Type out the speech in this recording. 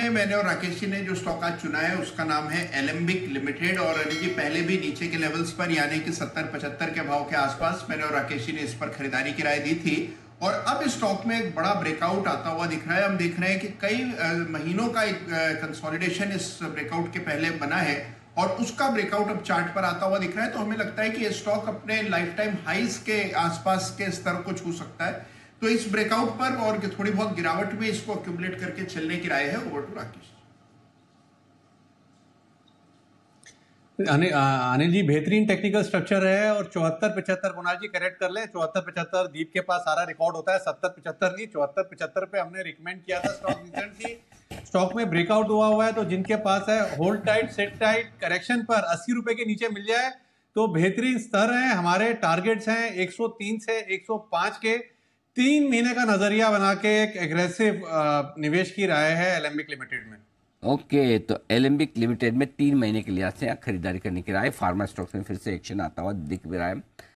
में मैंने और राकेश जी ने जो स्टॉक आज चुना है उसका नाम है एलेम्बिक लिमिटेड। और अनिल जी पहले भी नीचे के लेवल्स पर यानी कि 70-75 के भाव के आसपास मैंने और राकेश जी ने इस पर खरीदारी की राय दी थी। और अब इस स्टॉक में एक बड़ा ब्रेकआउट आता हुआ दिख रहा है। हम देख रहे हैं कि कई महीनों का एक कंसोलिडेशन इस ब्रेकआउट के पहले बना है और उसका ब्रेकआउट अब चार्ट पर आता हुआ दिख रहा है। तो हमें लगता है कि ये स्टॉक अपने लाइफ टाइम हाइस के आसपास के स्तर को छू सकता है। तो इस ब्रेकआउट पर और थोड़ी बहुत गिरावट में इसको अक्यूमुलेट करके चलने की राय है। Over to Rakesh. अनिल जी बेहतरीन टेक्निकल स्ट्रक्चर है और 74-75 कुणाल जी करेक्ट कर लें, 74-75 दीप के पास सारा रिकॉर्ड होता है, 70-75 नहीं 74-75 पे हमने रिकमेंड किया था स्टॉक रिसेंटली। स्टॉक में ब्रेकआउट हुआ है तो जिनके पास है hold tight sit tight, correction पर 80 रुपए के नीचे मिल जाए तो बेहतरीन स्तर है। हमारे टारगेट्स हैं 103 से 105 के। 3 महीने का नजरिया बना के एक एग्रेसिव निवेश की राय है एलेम्बिक लिमिटेड में। ओके, तो एलेम्बिक लिमिटेड में 3 महीने के लिहाज से खरीदारी करने की राय। फार्मा स्टॉक्स में फिर से एक्शन आता हुआ दिख भी रहा है।